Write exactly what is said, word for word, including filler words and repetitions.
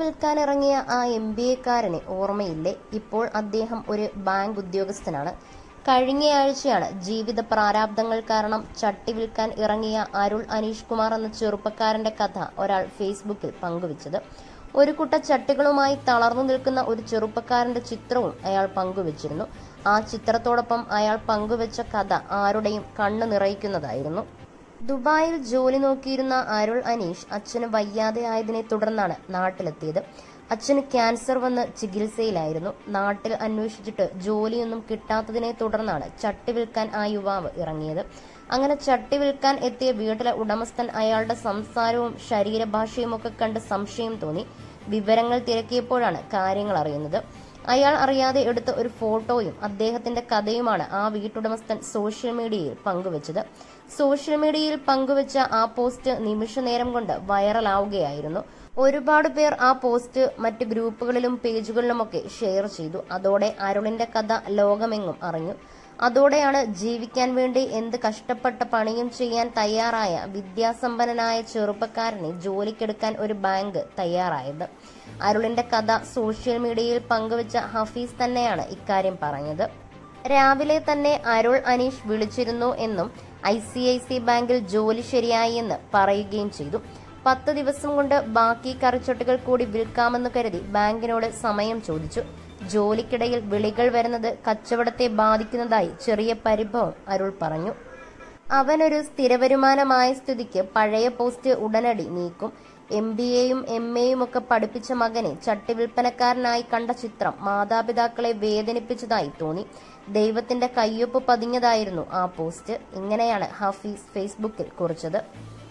വിൽക്കാനിറങ്ങിയ ആ M B എക്കാരനെ ഓർമ്മയില്ലേ? ഇപ്പോൾ അദ്ദേഹം ഒരു ബാങ്ക് ഉദ്യോഗസ്ഥനാണ്. കഴിഞ്ഞയാഴ്ചയാണ് ജീവിത പ്രാരാബ്ദങ്ങൾ കാരണം ചട്ടി വിൽക്കാൻ ഇറങ്ങിയ അരുൾ അനീഷ് കുമാർ എന്ന ചെറുപ്പക്കാരന്റെ കഥ ഒരാൾ ഫേസ്ബുക്കിൽ പങ്കുവച്ചത്. ഒരു കൂട്ട ചട്ടികളുമായി തളർന്നു നിൽക്കുന്ന ഒരു ചെറുപ്പക്കാരന്റെ ചിത്രവും അയാൾ പങ്കുവച്ചിരുന്നു. ആ ചിത്രത്തോടൊപ്പം അയാൾ പങ്കുവച്ച കഥ ആരുടെയും കണ്ണു നിറയിക്കുന്നതായിരുന്നു. ദുബായിൽ ജോലി നോക്കിയിരുന്ന അരുൾ അനീഷ് അച്ഛന് വയ്യാതെ ആയതിനെ തുടർന്നാണ് നാട്ടിലെത്തിയത്. അച്ഛന് ക്യാൻസർ വന്ന് ചികിത്സയിലായിരുന്നു. നാട്ടിൽ അന്വേഷിച്ചിട്ട് ജോലിയൊന്നും കിട്ടാത്തതിനെ തുടർന്നാണ് ചട്ടി വിൽക്കാൻ ആ യുവാവ് ഇറങ്ങിയത്. അങ്ങനെ ചട്ടി വിൽക്കാൻ എത്തിയ വീട്ടിലെ ഉടമസ്ഥൻ അയാളുടെ സംസാരവും ശരീരഭാഷയും ഒക്കെ കണ്ട് സംശയം തോന്നി. വിവരങ്ങൾ തിരക്കിയപ്പോഴാണ് കാര്യങ്ങൾ അറിയുന്നത്. അയാൾ അറിയാതെ എടുത്ത ഒരു ഫോട്ടോയും അദ്ദേഹത്തിന്റെ കഥയുമാണ് ആ വീട്ടുടമസ്ഥൻ സോഷ്യൽ മീഡിയയിൽ പങ്കുവച്ചത്. സോഷ്യൽ മീഡിയയിൽ പങ്കുവച്ച ആ പോസ്റ്റ് നിമിഷ നേരം കൊണ്ട് വൈറലാവുകയായിരുന്നു. ഒരുപാട് പേർ ആ പോസ്റ്റ് മറ്റ് ഗ്രൂപ്പുകളിലും പേജുകളിലുമൊക്കെ ഷെയർ ചെയ്തു. അതോടെ അരുളിന്റെ കഥ ലോകമെങ്ങും അറിഞ്ഞു. അതോടെയാണ് ജീവിക്കാൻ വേണ്ടി എന്ത് കഷ്ടപ്പെട്ട പണിയും ചെയ്യാൻ തയ്യാറായ വിദ്യാസമ്പന്നനായ ചെറുപ്പക്കാരനെ ജോലിക്കെടുക്കാൻ ഒരു ബാങ്ക് തയ്യാറായത്. അരുളിന്റെ കഥ സോഷ്യൽ മീഡിയയിൽ പങ്കുവച്ച ഹഫീസ് തന്നെയാണ് ഇക്കാര്യം പറഞ്ഞത്. രാവിലെ തന്നെ അരുൾ അനീഷ് വിളിച്ചിരുന്നു എന്നും ഐ സി ഐ സി ബാങ്കിൽ ജോലി ശരിയായി എന്ന് പറയുകയും ചെയ്തു. പത്ത് ദിവസം കൊണ്ട് ബാക്കി കറിച്ചട്ടികൾ കൂടി വിൽക്കാമെന്ന് കരുതി ബാങ്കിനോട് സമയം ചോദിച്ചു. ജോലിക്കിടയിൽ വിളികൾ വരുന്നത് കച്ചവടത്തെ ബാധിക്കുന്നതായി ചെറിയ പരിഭവം അരുൾ പറഞ്ഞു. അവനൊരു സ്ഥിരവരുമാനമായ സ്ഥിതിക്ക് പഴയ പോസ്റ്റ് ഉടനടി നീക്കും. എം ബി എയും എം എയും ഒക്കെ പഠിപ്പിച്ച മകനെ ചട്ടി വിൽപ്പനക്കാരനായി കണ്ട ചിത്രം മാതാപിതാക്കളെ വേദനിപ്പിച്ചതായി തോന്നി. ദൈവത്തിന്റെ കയ്യൊപ്പ് പതിഞ്ഞതായിരുന്നു ആ പോസ്റ്റ്. ഇങ്ങനെയാണ് ഹഫീസ് ഫേസ്ബുക്കിൽ കുറിച്ചത്.